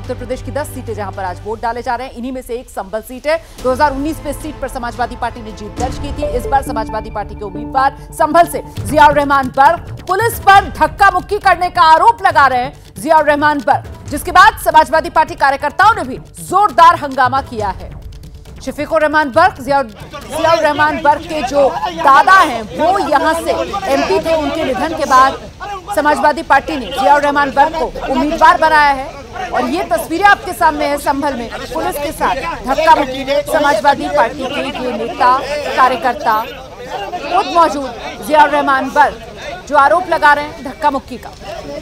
उत्तर प्रदेश की 10 सीटें जहां पर आज वोट डाले जा रहे हैं, इन्हीं में से एक संभल सीट है। 2019 में इस सीट पर समाजवादी पार्टी ने जीत दर्ज की थी। इस बार समाजवादी पार्टी के उम्मीदवार संभल से जियाउर रहमान बर्क पुलिस पर धक्का मुक्की करने का आरोप लगा रहे हैं। जियाउर रहमान बर्क, जिसके बाद समाजवादी पार्टी कार्यकर्ताओं ने भी जोरदार हंगामा किया है। शफीकुर रहमान बर्क, जियाउर रहमान बर्क के जो दादा हैं वो यहां से एमपी थे। उनके निधन के बाद समाजवादी पार्टी ने जियाउर रहमान बर्क को उम्मीदवार बनाया है और ये तस्वीरें आपके सामने है। संभल में पुलिस के साथ धक्का मुक्की, समाजवादी पार्टी के ये नेता कार्यकर्ता खुद मौजूद जियाउर रहमान बर्क जो आरोप लगा रहे हैं धक्का मुक्की का।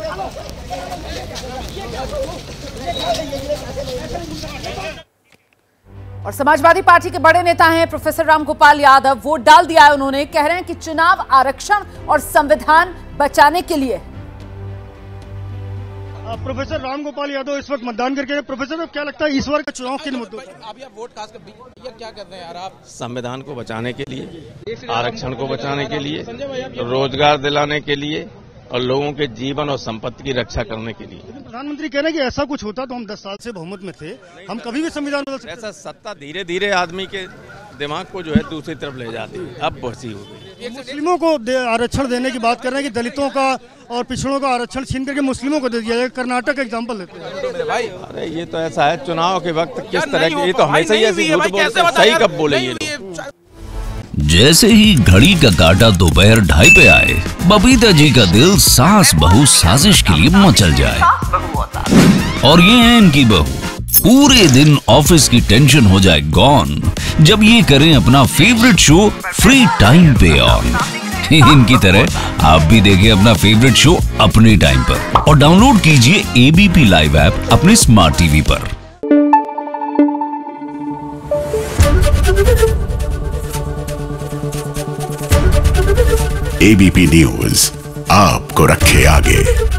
और समाजवादी पार्टी के बड़े नेता हैं प्रोफेसर रामगोपाल यादव, वोट डाल दिया है उन्होंने। कह रहे हैं कि चुनाव आरक्षण और संविधान बचाने के लिए। प्रोफेसर रामगोपाल यादव इस वक्त मतदान करके, प्रोफेसर क्या लगता है इस बार का चुनाव किन मुद्दों पर? आप वोट खास कर क्या कर रहे हैं यार आप? संविधान को बचाने के लिए, आरक्षण को बचाने के लिए, रोजगार दिलाने के लिए और लोगों के जीवन और संपत्ति की रक्षा करने के लिए। प्रधानमंत्री कह रहे हैं कि ऐसा कुछ होता तो हम 10 साल से बहुमत में थे, हम कभी भी संविधान बदल सकते। ऐसा सत्ता धीरे धीरे आदमी के दिमाग को जो है दूसरी तरफ ले जाती है। अब बसी हो गई। मुस्लिमों को आरक्षण देने की बात कर रहे हैं कि दलितों का और पिछड़ों का आरक्षण छीन करके मुस्लिमों को दे दिया जाए। कर्नाटक का एग्जाम्पल लेते हैं। अरे ये तो ऐसा है, चुनाव के वक्त किस तरह की, ये तो हमेशा ही ऐसी झूठ बोलते हैं। सही कब बोले ये लोग? जैसे ही घड़ी का काटा दोपहर 2:30 पे आए, बबीता जी का दिल सास बहू साजिश के लिए मचल जाए। और ये है इनकी बहू, पूरे दिन ऑफिस की टेंशन हो जाए गॉन जब ये करें अपना फेवरेट शो फ्री टाइम पे ऑन। इनकी तरह आप भी देखिए अपना फेवरेट शो अपने टाइम पर और डाउनलोड कीजिए एबीपी लाइव ऐप अपने स्मार्ट टीवी पर। एबीपी न्यूज आपको रखे आगे।